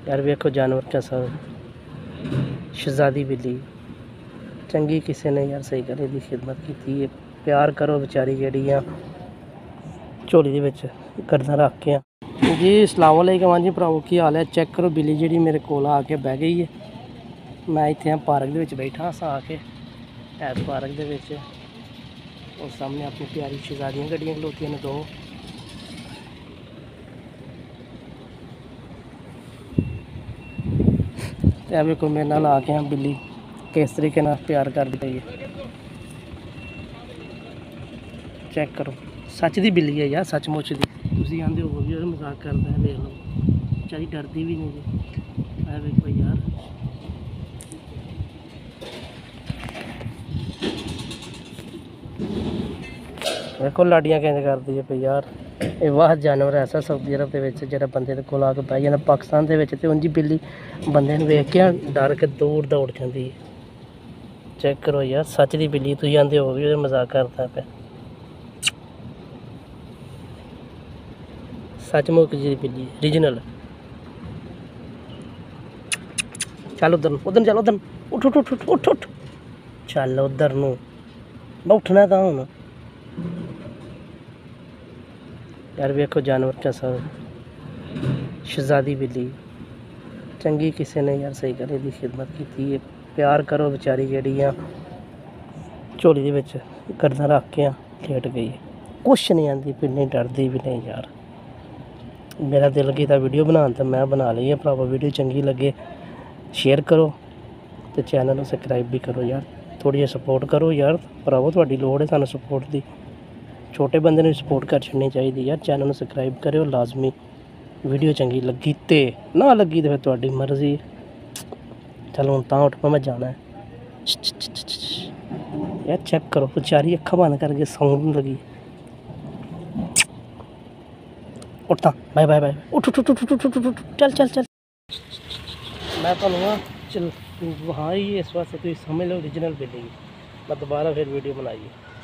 यार वेखो जानवर कैसा शहजादी बिल्ली चंगी किसी ने यार सही करे दी खिदमत की है। प्यार करो बेचारी जेड़ी झोली दे विच करदा रख के जी। अस्सलाम वालेकुम। हाँ जी भराओ की हाल है। चेक करो बिल्ली जी मेरे को आके बह गई है। मैं इतने पार्क के बैठा सा आके ऐस पार्क के और सामने अपनी प्यारी शहजादियाँ गड्डियाँ खलोतियां ने दो। वेखो मेरे नाल आके बिल्ली किस तरीके ना प्यार कर दी है। चेक करो सच दी बिल्ली है यार, सचमुच दी। तुम आते हो भी मजाक करता है, देख लो बेचारी डरती भी नहीं जी। वेखो यार देखो लाडियाँ किंज करती है भाई यार। ये वाह जानवर ऐसा सऊदी अरब के जो बंदे को आके बह जाता। पाकिस्तान के उंजी बिल्ली बंदे वेख के डर के दूर दौड़ जाती है। चेक करो यार सच दी बिल्ली। तुम आते हो भी मजाक करता पे, सचमुच जी बिल्ली रीजनल। चल उधर उधर चल उधर उठ उठ उठ उठ उठ उठ चल उधर नू मैं उठना था हूँ यार। वेखो जानवर कैसा शहजादी बिल्ली चंगी किसी ने यार सही करे दी खिदमत की है। प्यार करो बेचारी जेड़ी झोली दे विच करदा रख के लेट गई है। कुछ नहीं आती फिर नहीं डरती भी नहीं यार। मेरा दिल कीता वीडियो बनाने तो मैं बना ली है भरावा। वीडियो चंगी लगे शेयर करो तो चैनल सबसक्राइब भी करो यार। थोड़ी जी सपोर्ट करो यार भरावो, थोड़ी लोड़ है सानू सपोर्ट की। छोटे बंदे ने सपोर्ट कर छड़नी चाहिए यार। चैनल सबसक्राइब करो लाजमी। वीडियो चंगी लगी तो ना लगी तो फिर थोड़ी मर्जी। चलो हूँ तां उठ मैं जाना है यार। चेक करो बेचारी अखा बंद करके सौन लगी। उठता बाय बाय बाय उठ उठ उठ उठ उठ उठ उठ चल चल चल। मैं तो चल हाँ ही इस वास्ते तुम समझ लो ओरिजिनल बिल्ली। मैं दोबारा फिर वीडियो बनाई।